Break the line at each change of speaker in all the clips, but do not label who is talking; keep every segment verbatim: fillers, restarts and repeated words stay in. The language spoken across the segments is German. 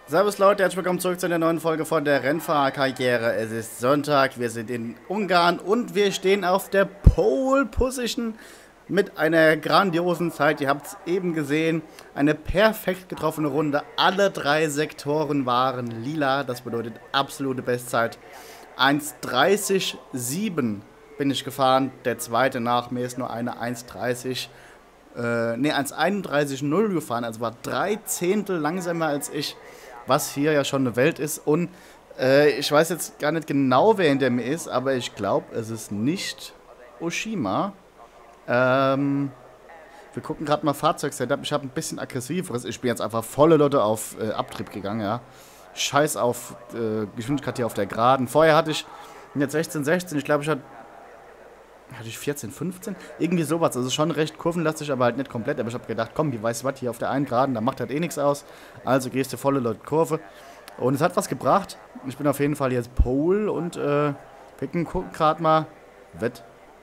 Servus Leute, herzlich willkommen zurück zu einer neuen Folge von der Rennfahrerkarriere. Es ist Sonntag, wir sind in Ungarn und wir stehen auf der Pole Position mit einer grandiosen Zeit. Ihr habt es eben gesehen, eine perfekt getroffene Runde. Alle drei Sektoren waren lila, das bedeutet absolute Bestzeit. eins dreißig sieben bin ich gefahren, der zweite nach mir ist nur eine eins dreißig, äh, ne eins einunddreißig null gefahren, also war drei Zehntel langsamer als ich. Was hier ja schon eine Welt ist. Und äh, ich weiß jetzt gar nicht genau, wer hinter mir ist, aber ich glaube, es ist nicht Oshima. Ähm, wir gucken gerade mal Fahrzeugsetup. Ich habe ein bisschen aggressiveres. Ich bin jetzt einfach volle Lotte auf äh, Abtrieb gegangen, ja. Scheiß auf äh, Geschwindigkeit hier auf der Geraden. Vorher hatte ich jetzt sechzehn, sechzehn. Ich glaube, ich hatte, hatte ich vierzehn, fünfzehn. Irgendwie sowas. Also schon recht kurvenlastig, aber halt nicht komplett. Aber ich habe gedacht, komm, wie weißt du was, hier auf der einen Geraden, da macht halt eh nichts aus. Also gehst du volle Leute Kurve. Und es hat was gebracht. Ich bin auf jeden Fall jetzt Pole und äh, wir gucken gerade mal. Wett.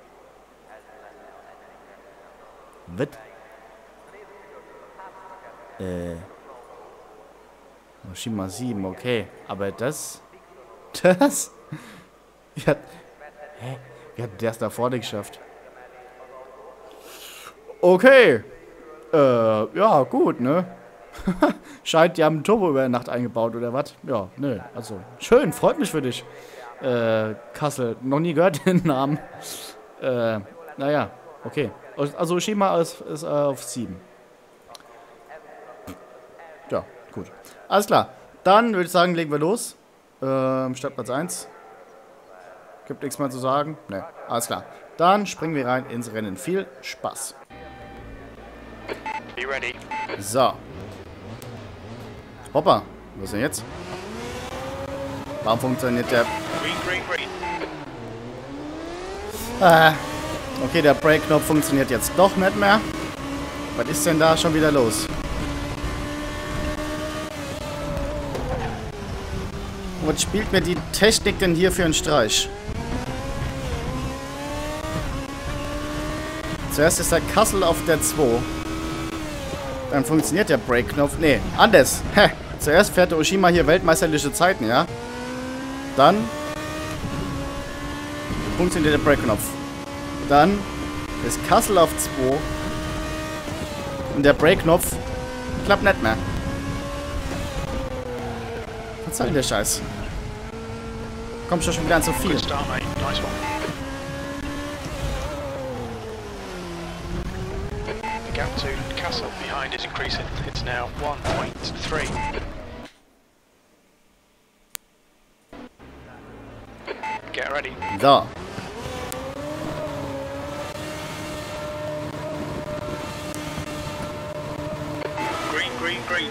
Wett. Äh. Oshima sieben, okay. Aber das. Das? Ja. Hä? Wie hat der es da vorne geschafft? Okay. Äh, ja, gut, ne? Scheint, die haben einen Turbo über Nacht eingebaut, oder was? Ja, ne, also, schön, freut mich für dich. Äh, Kassel, noch nie gehört den Namen. Äh, naja, okay. Also, Oshima ist, ist äh, auf sieben. Ja, gut. Alles klar. Dann würde ich sagen, legen wir los. Ähm, Startplatz eins. Gibt nichts mehr zu sagen? Ne, alles klar. Dann springen wir rein ins Rennen. Viel Spaß.
Be ready.
So. Hoppa. Was ist denn jetzt? Warum funktioniert der...
Green, green, green.
Ah. Okay, der Brake-Knopf funktioniert jetzt doch nicht mehr. Was ist denn da schon wieder los? Was spielt mir die Technik denn hier für einen Streich? Zuerst ist der Kassel auf der zwei. Dann funktioniert der Brake-Knopf. Nee, anders. Hä. Zuerst fährt der Oshima hier weltmeisterliche Zeiten, ja? Dann funktioniert der Brake-Knopf. Dann ist Kassel auf zwei. Und der Brake-Knopf klappt nicht mehr. Was soll denn der Scheiß? Kommt schon wieder an so viel.
Good start, mate. Nice one. The gap to Castle behind is increasing. It's now one point three. Get ready.
So.
Green, green, green.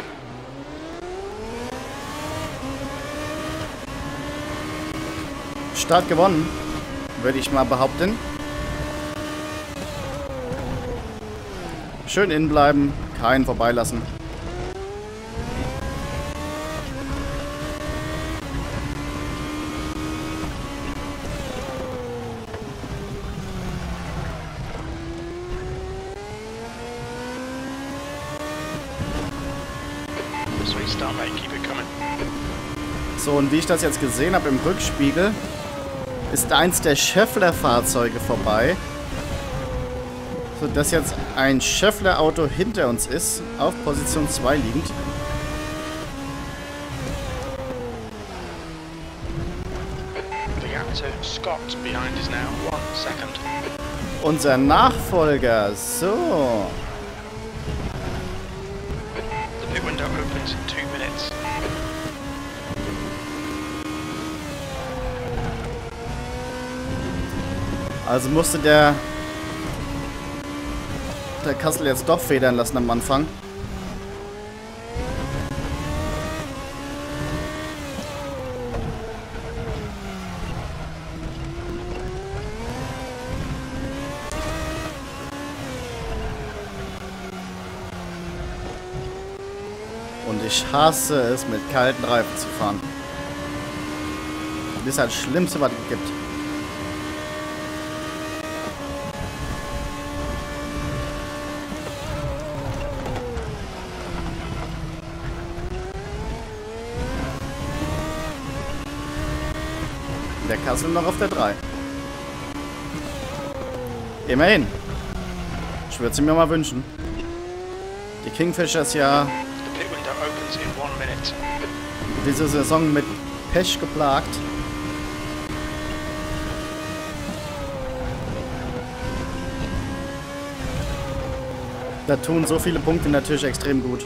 Start gewonnen, würde ich mal behaupten. Schön innen bleiben, keinen vorbeilassen.
Sweet start, mate. Keep it coming.
So, und wie ich das jetzt gesehen habe im Rückspiegel, ist eins der Scheffler-Fahrzeuge vorbei. Sodass jetzt ein Scheffler-Auto hinter uns ist, auf Position zwei liegend.
The gap to Scott behind is now one second.
Unser Nachfolger, so.
The pit window opens in two minutes.
Also musste der, der Kassel jetzt doch federn lassen am Anfang. Und ich hasse es, mit kalten Reifen zu fahren. Das ist halt das Schlimmste, was es gibt. der Kassel noch auf der drei. Immerhin. Ich würde sie mir mal wünschen. Die Kingfishers ja
The pit window opens in one minute.
diese Saison mit Pech geplagt. Da tun so viele Punkte natürlich extrem gut.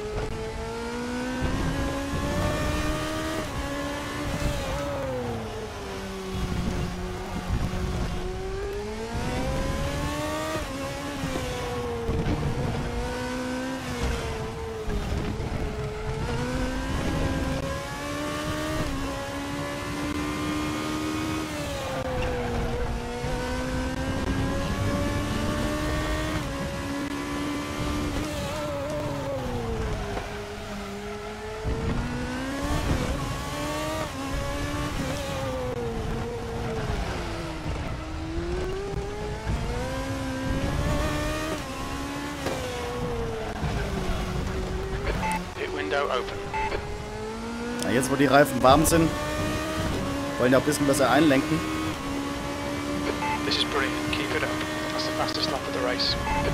Window open.
Na, jetzt, wo die Reifen warm sind, wollen ja auch ein bisschen besser einlenken.
This is brilliant. Keep it up. That's the fastest lap of the race.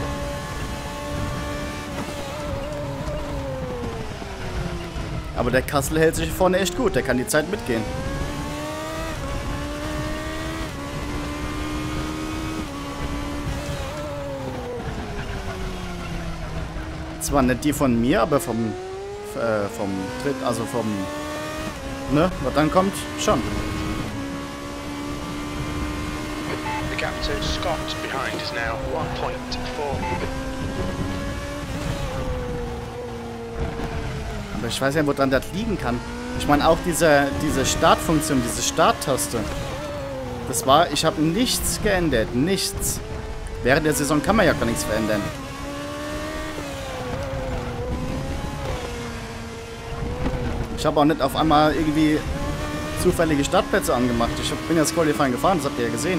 Aber der Kassel hält sich vorne echt gut. Der kann die Zeit mitgehen. Zwar nicht die von mir, aber vom äh, vom Tritt, also vom ne, was dann kommt, schon.
The gap to Scott behind is now one point four.
Aber ich weiß ja, woran das liegen kann. Ich meine auch diese diese Startfunktion, diese Starttaste. Das war, ich habe nichts geändert, nichts. Während der Saison kann man ja gar nichts verändern. Ich habe auch nicht auf einmal irgendwie zufällige Startplätze angemacht. Ich bin ja das Qualifying gefahren, das habt ihr ja gesehen.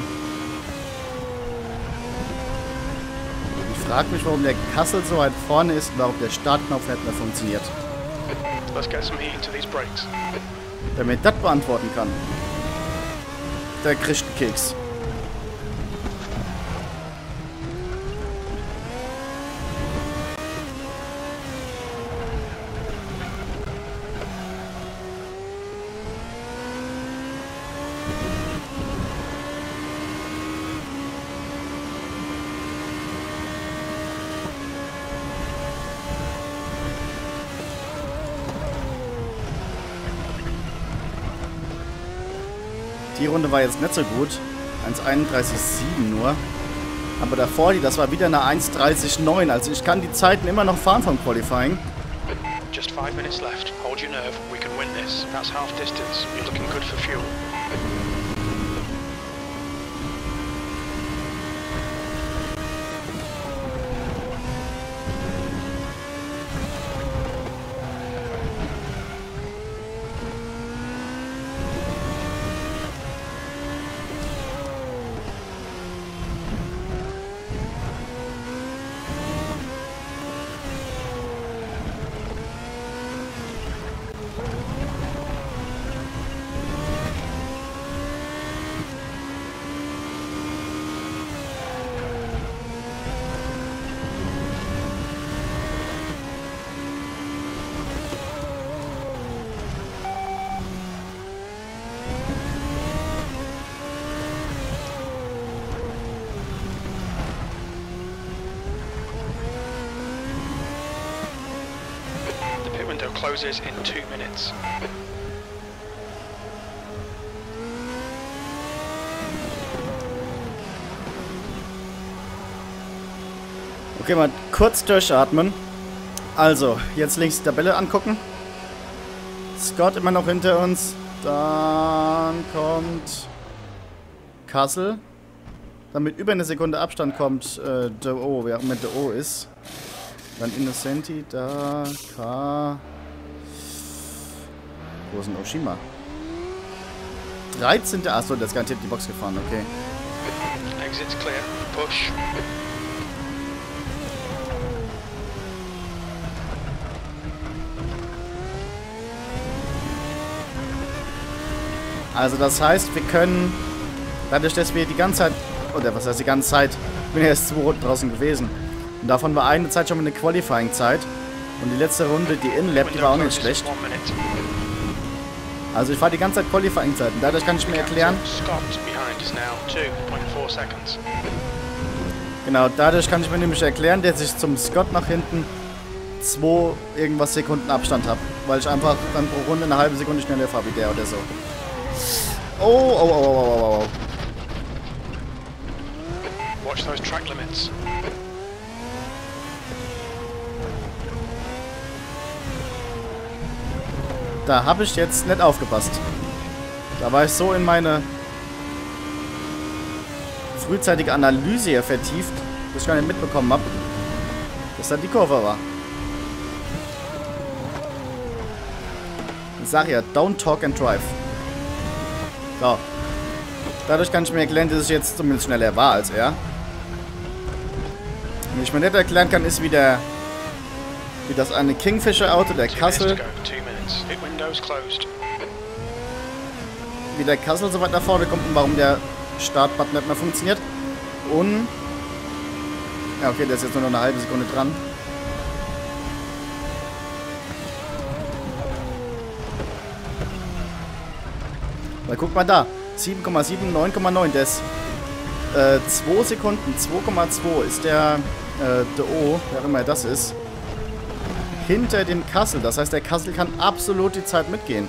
Ich frage mich, warum der Kassel so weit vorne ist und warum der Startknopf nicht mehr funktioniert.
Let's get some heat into these brakes.
Wer mir das beantworten kann, der kriegt einen Keks. Die Runde war jetzt nicht so gut. eins einunddreißig sieben nur. Aber davor, die, das war wieder eine eins dreißig neun. Also ich kann die Zeiten immer noch fahren vom Qualifying.
Just five minutes left. Hold your nerve. We can win this. That's half distance. You're looking good for fuel. Closes in two minutes.
Okay, mal kurz durchatmen. Also, jetzt links die Tabelle angucken. Scott immer noch hinter uns. Dann kommt Kassel. Dann mit über eine Sekunde Abstand kommt äh, De O, wer auch immer De O ist. Dann Innocenti, da, K. Wo ist denn Oshima? dreizehnte Achso, der ist garantiert die Box gefahren, okay.
Exit's clear. Push.
Also das heißt, wir können, dadurch, dass wir die ganze Zeit, oder was heißt die ganze Zeit, ich bin ja erst zwei Runden draußen gewesen. Und davon war eine Zeit schon mal eine Qualifying-Zeit. Und die letzte Runde, die In-Lap, die war auch nicht schlecht. Also ich fahre die ganze Zeit Qualifying-Zeiten. Dadurch kann ich mir erklären... Genau, dadurch kann ich mir nämlich erklären, dass ich zum Scott nach hinten zwei irgendwas Sekunden Abstand habe. Weil ich einfach dann pro Runde eine halbe Sekunde schneller fahre wie der oder so. Oh, oh, oh, oh, oh, oh.
Watch those track limits.
Da habe ich jetzt nicht aufgepasst. Da war ich so in meine frühzeitige Analyse hier vertieft, dass ich gar nicht mitbekommen habe, dass da die Kurve war. Ich sag ja, don't talk and drive. So. Dadurch kann ich mir erklären, dass ich jetzt zumindest schneller war als er. Und ich mir nicht erklären kann, ist wie der wie das eine Kingfisher-Auto, der Kassel, wie der Kassel so weit nach vorne kommt und warum der Startbutton nicht mehr funktioniert. Und ja, okay, der ist jetzt nur noch eine halbe Sekunde dran. Weil guck mal da, sieben Komma sieben, neun Komma neun, der ist äh, zwei Sekunden, zwei Komma zwei ist der äh, D O, wer auch immer das ist, hinter dem Kassel. Das heißt, der Kassel kann absolut die Zeit mitgehen.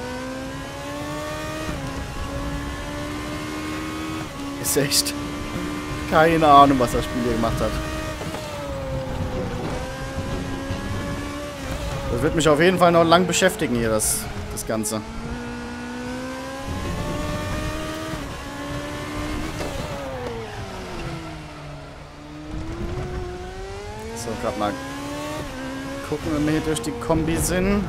Ist echt keine Ahnung, was das Spiel hier gemacht hat. Das wird mich auf jeden Fall noch lang beschäftigen hier, das, das Ganze. So, gerade mal gucken, wenn wir hier durch die Kombi sind.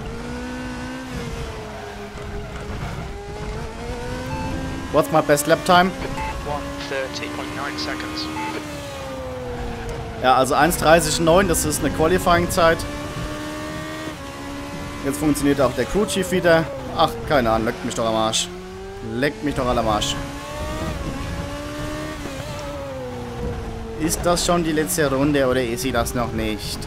What's my best lap time?
one thirty point nine seconds.
Ja, also eins dreißig neun, das ist eine Qualifying-Zeit. Jetzt funktioniert auch der Crew Chief wieder. Ach, keine Ahnung, leckt mich doch am Arsch. Leckt mich doch am Arsch. Ist das schon die letzte Runde oder ist sie das noch nicht?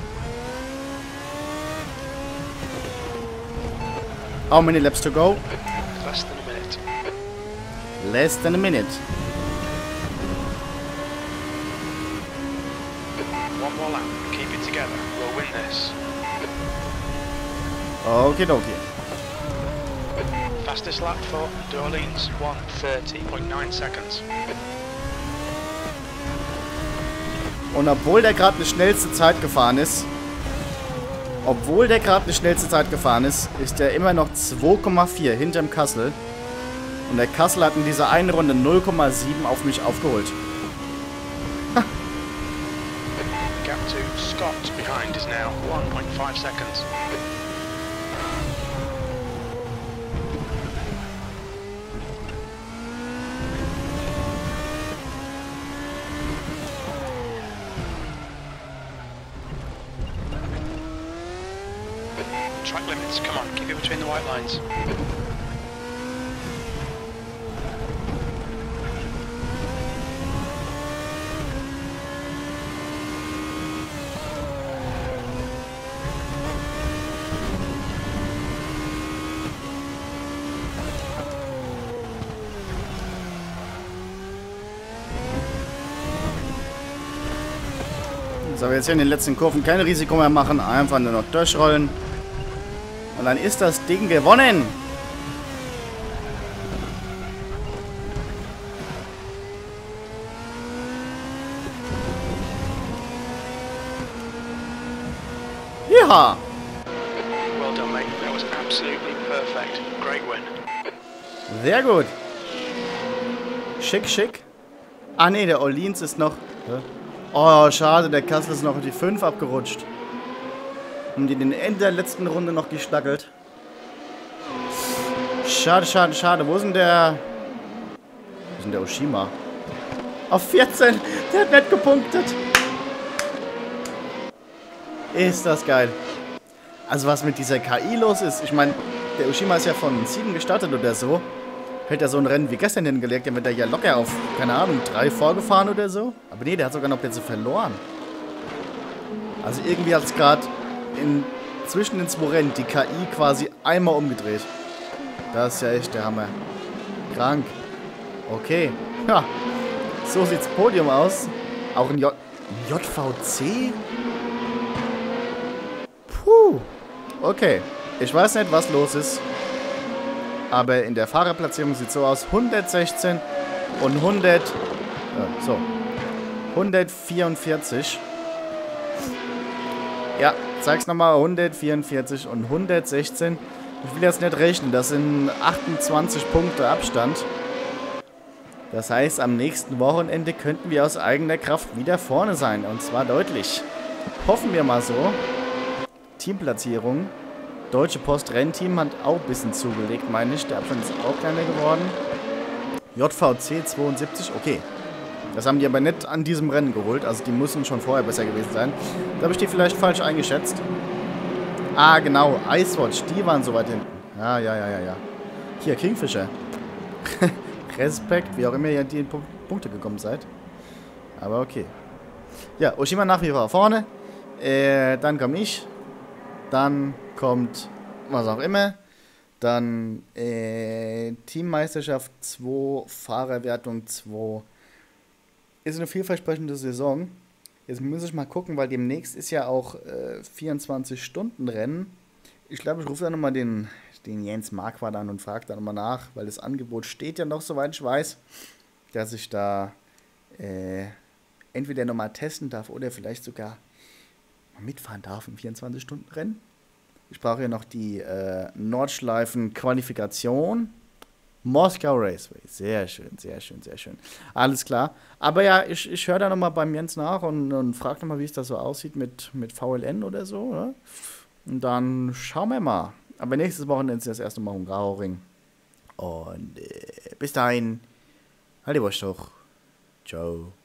How many laps to go?
Less than a minute.
Less than a minute.
One more lap. Keep it together. We'll win this.
Okay, okay.
Fastest lap for D'Orleans, one thirty point nine seconds.
Und obwohl der gerade eine schnellste Zeit gefahren ist, obwohl der gerade eine schnellste Zeit gefahren ist, ist er immer noch zwei Komma vier hinterm Kassel. Und der Kassel hat in dieser einen Runde null Komma sieben auf mich aufgeholt.
Gap to Scott behind is now one point five seconds. Track limits, come on, keep it between the white lines.
So, jetzt hier in den letzten Kurven kein Risiko mehr machen, einfach nur noch durchrollen. Und dann ist das Ding gewonnen. Ja.
Well done, mate. That was absolutely perfect. Great win.
Sehr gut. Schick, schick. Ah ne, der Orleans ist noch... Oh, schade, der Kassel ist noch in die fünf abgerutscht. Und in den Ende der letzten Runde noch geschnackelt. Schade, schade, schade. Wo ist denn der... Wo ist denn der Oshima? Auf vierzehn. Der hat nicht gepunktet. Ist das geil. Also was mit dieser K I los ist. Ich meine, der Oshima ist ja von sieben gestartet oder so. hätte er so ein Rennen wie gestern hingelegt, dann wird er ja locker auf, keine Ahnung, drei vorgefahren oder so. Aber nee, der hat sogar noch Plätze verloren. Also irgendwie hat es gerade zwischen den zwei Rennen die K I quasi einmal umgedreht. Das ist ja echt der Hammer. Krank. Okay. Ja. So sieht's Podium aus. Auch ein J J V C? Puh. Okay. Ich weiß nicht, was los ist. Aber in der Fahrerplatzierung sieht es so aus. hundertsechzehn und hundert... Äh, so. hundertvierundvierzig. Ja, zeig's nochmal. hundertvierundvierzig und hundertsechzehn. Ich will jetzt nicht rechnen. Das sind achtundzwanzig Punkte Abstand. Das heißt, am nächsten Wochenende könnten wir aus eigener Kraft wieder vorne sein. Und zwar deutlich. Hoffen wir mal so. Teamplatzierung. Deutsche Post Rennteam hat auch ein bisschen zugelegt, meine ich. Der Abstand ist auch kleiner geworden. J V C zweiundsiebzig, okay. Das haben die aber nicht an diesem Rennen geholt. Also die müssen schon vorher besser gewesen sein. Da habe ich die vielleicht falsch eingeschätzt. Ah, genau. Icewatch, die waren so weit hinten. Ja, ja, ja, ja, ja. Hier, Kingfisher. Respekt, wie auch immer ihr an die Punkte gekommen seid. Aber okay. Ja, Oshima nach wie vor vorne. Äh, dann komme ich. Dann kommt was auch immer. Dann äh, Teammeisterschaft zwei, Fahrerwertung zwei. Ist eine vielversprechende Saison. Jetzt muss ich mal gucken, weil demnächst ist ja auch äh, vierundzwanzig-Stunden-Rennen. Ich glaube, ich rufe dann nochmal den, den Jens Marquardt an und frage da nochmal nach, weil das Angebot steht ja noch, soweit ich weiß, dass ich da äh, entweder nochmal testen darf oder vielleicht sogar mitfahren darf im vierundzwanzig-Stunden-Rennen. Ich brauche ja noch die äh, Nordschleifen-Qualifikation. Moskau Raceway. Sehr schön, sehr schön, sehr schön. Alles klar. Aber ja, ich, ich höre da nochmal beim Jens nach und, und frage nochmal, wie es da so aussieht mit, mit V L N oder so. Oder? Und dann schauen wir mal. Aber nächstes Wochenende ist das erste Mal Hungaroring. Und äh, bis dahin, halt die Wurst hoch. Ciao.